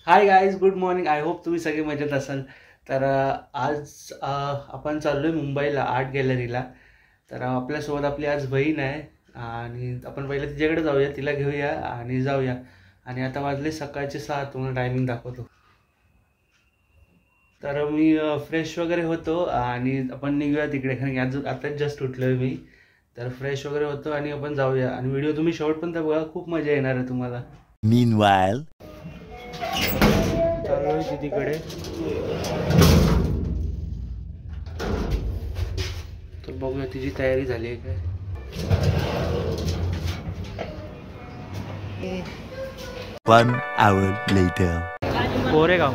Hi guys, good morning. I hope तुम्ही सगळे मजेत असाल. तर आज आपण चाललो आहे मुंबईला आर्ट गॅलरीला. तर आपल्यासोबत आपली आज बहीण आहे आणि आपण पहिलं तिच्याकडे जाऊया, तिला घेऊया आणि जाऊया. आणि आता वाजले सकाळचे 6, तुम्हाला टायमिंग दाखवतो. तर मी फ्रेश वगैरे होतो आणि आपण निघूया तिकडे, कारण की आज आताच जस्ट उठलो आहे मी. तर फ्रेश वगैरे होतो आणि आपण जाऊया. आणि व्हिडिओ तुम्ही शेवट पण तर बघा, खूप मजा येणार आहे तुम्हाला. Meanwhile, चाललो आहे तिकडे. तर बघूया तिची तयारी झाली आहे काय. 1 hour later. कोरेगाव.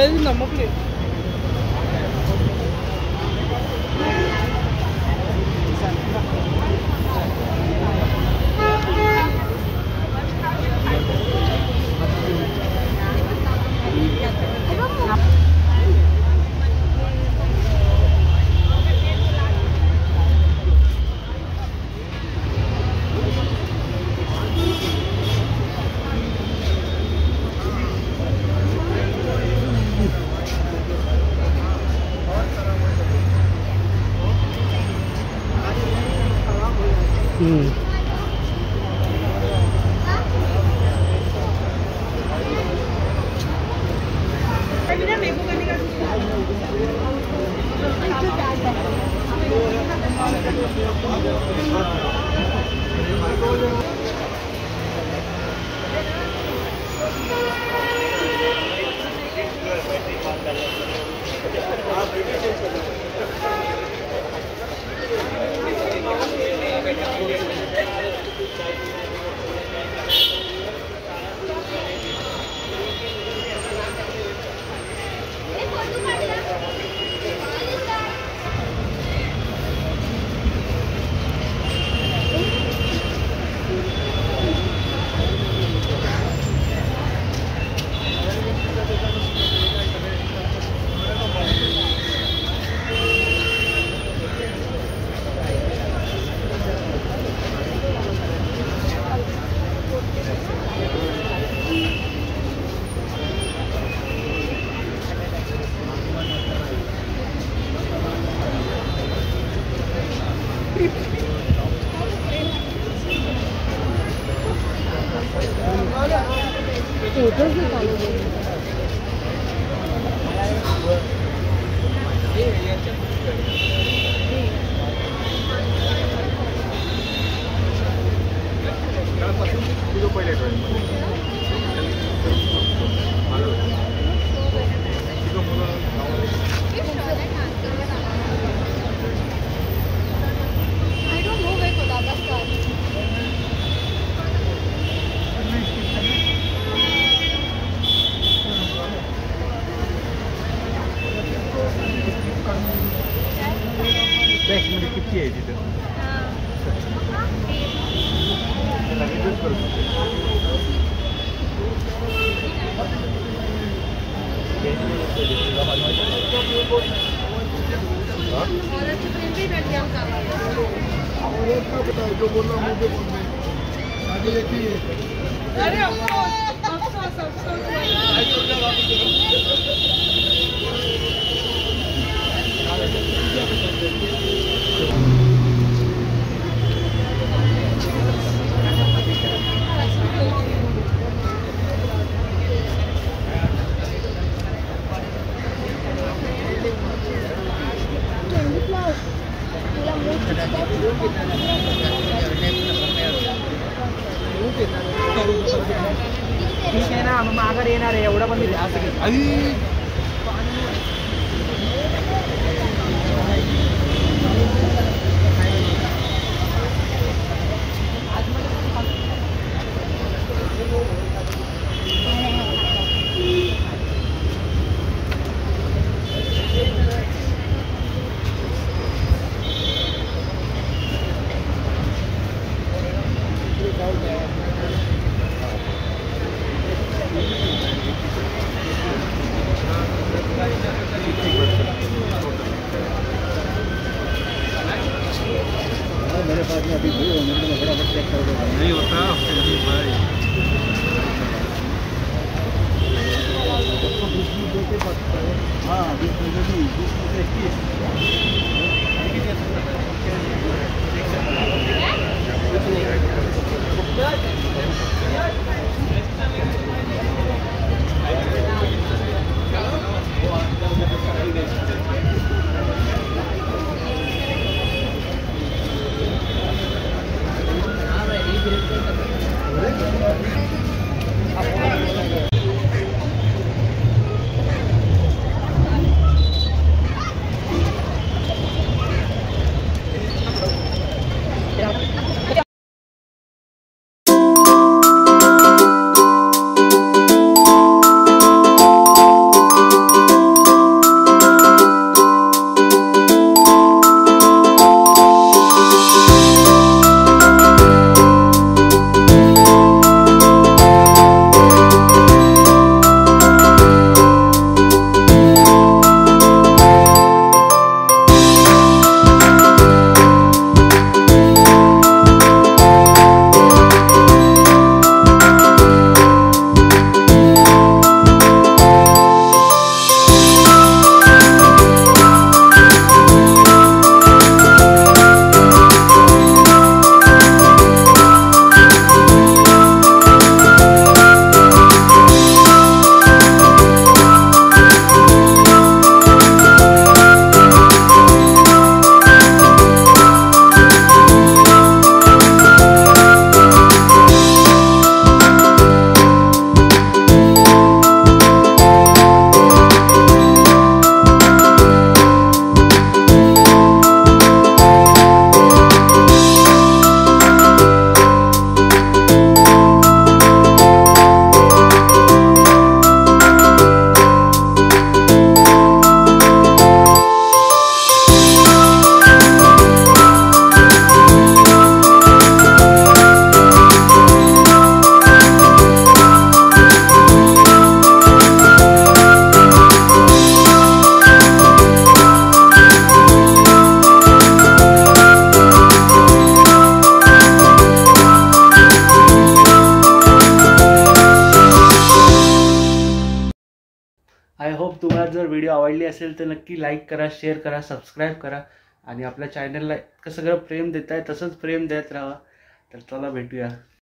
नमक ले किती आहे तिथे जो बोलना मुझे अरे ठीक आहे ना मग माघार येणार आहे एवढं पण मी मेरे पास में अभी फटाफट चेक कर दो नहीं होता भाई हाँ 20 21 होप तुम्हाला जर व्हिडिओ आवडली असेल तर नक्की लाईक करा, शेअर करा, सबस्क्राईब करा आणि आपल्या चॅनलला इतकं सगळं प्रेम देत आहे तसंच प्रेम देत राहा. तर चला भेटूया.